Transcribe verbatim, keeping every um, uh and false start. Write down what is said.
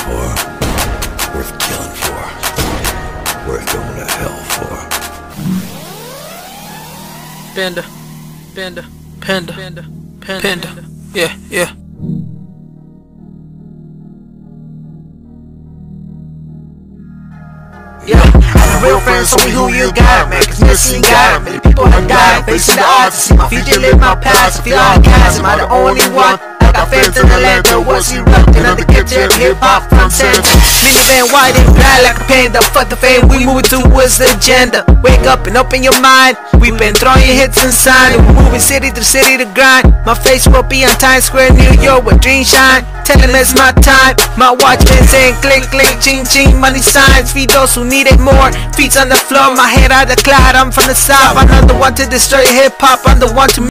for, worth killing for, worth going to hell for. Panda, panda, panda, panda, panda, yeah, yeah. Yeah, I'm a real friend, show me who you got, man, cause missing got many people have died, facing the odds to see my future, live my past, feel all gas, am I the only one? I got fans in the land, there was erupting on the kitchen, hip-hop from center. Minivan white and black like a panda, fuck the fame, we moving towards the agenda. Wake up and open your mind, we've been throwing hits inside, and we're moving city to city to grind. My face will be on Times Square, New York, where dreams shine. Tell him it's my time. My watch been saying click, click, ching, ching. Money signs, feed those who need it more. Feet on the floor, my head out the cloud. I'm from the south. I'm not the one to destroy hip hop. I'm the one to